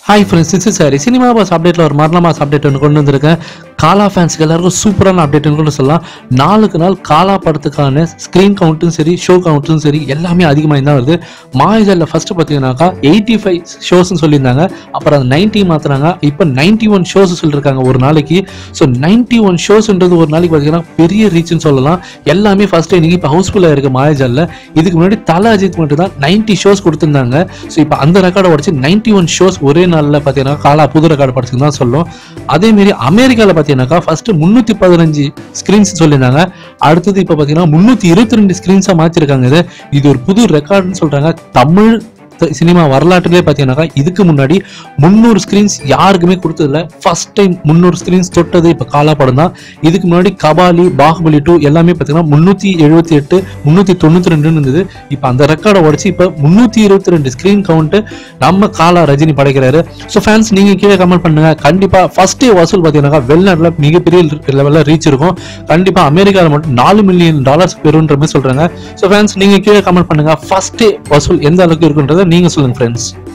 Hi friends, it's sorry cinema boss அப்டேட்டில் ஒரு மரண மாஸ் அப்டேட் ஒன்று கொண்டு வந்திருக்கேன். காலா ஃபேன்ஸுக்கு எல்லாருக்கும் சூப்பரான அப்டேட்னு கூட சொல்லலாம். நாளுக்கு நாள் காலா படத்துக்கான ஸ்க்ரீன் கவுண்ட்டும் சரி, ஷோ கவுண்ட்டும் சரி, எல்லாமே அதிகமாக தான் வருது. மாயாஜாலில் ஃபஸ்ட்டு பார்த்தீங்கன்னாக்கா 85 ஷோஸ்ன்னு சொல்லியிருந்தாங்க. அப்புறம் அது 90 மாற்றுறாங்க. இப்போ 91 ஷோஸ் சொல்லியிருக்காங்க ஒரு நாளைக்கு. ஸோ 91 ஷோஸ்ன்றது ஒரு நாளைக்கு பார்த்தீங்கன்னா பெரிய ரீச்னு சொல்லலாம். எல்லாமே ஃபஸ்ட்டு இன்னைக்கு இப்போ ஹவுஸ்ஃபுல்லாக இருக்குது மாயாஜாலில். இதுக்கு முன்னாடி தல அஜித் மட்டும் தான் 90 ஷோஸ் கொடுத்துருந்தாங்க. ஸோ இப்போ அந்த ரெக்கார்டை உடச்சு 91 ஷோஸ் ஒரே நாளில் பார்த்தீங்கன்னா காலா புது ரெக்கார்டு படத்துக்கு தான் சொல்லும். அதேமாரி அமெரிக்காவில் பார்த்தீங்கன்னாக்கா ஃபர்ஸ்ட் 315 ஸ்கிரீன்ஸ் சொல்லியிருந்தாங்க. அடுத்தது இப்போ பார்த்தீங்கன்னா 322 ஸ்கிரீன்ஸாக மாற்றிருக்காங்க. இது ஒரு புது ரெக்கார்டுன்னு சொல்றாங்க. தமிழ் சினிமா வரலாற்றிலே பார்த்தீங்கன்னாக்கா இதுக்கு முன்னாடி 300 ஸ்கிரீன்ஸ் யாருக்குமே கொடுத்ததில்ல. ஃபர்ஸ்ட் டைம் 300 ஸ்கிரீன்ஸ் தொட்டது இப்போ காலா படம் தான். இதுக்கு முன்னாடி கபாலி, பாகுபலி 2 எல்லாமே பார்த்தீங்கன்னா 378, 392 இருந்தது. இப்போ அந்த ரெக்கார்டை உடச்சு இப்போ 322 ஸ்கிரீன் கவுண்ட் நம்ம காலா ரஜினி படைக்கிறாரு. ஸோ ஃபேன்ஸ் நீங்க கீழே கமெண்ட் பண்ணுங்க. கண்டிப்பா ஃபர்ஸ்ட் டே வசூல் பார்த்தீங்கன்னா வெளிநாட்டில் மிகப்பெரிய லெவலில் ரீச் இருக்கும். கண்டிப்பா அமெரிக்காவில் மட்டும் $4 மில்லியன் பெறுன்ற மாதிரி சொல்றாங்க. ஸோ ஃபேன்ஸ் நீங்க கீழே கமெண்ட் பண்ணுங்க. ஃபர்ஸ்ட் டே வசூல் எந்த அளவுக்கு இருக்குன்றதை நீங்க சொல்லுங்க ஃப்ரெண்ட்ஸ்.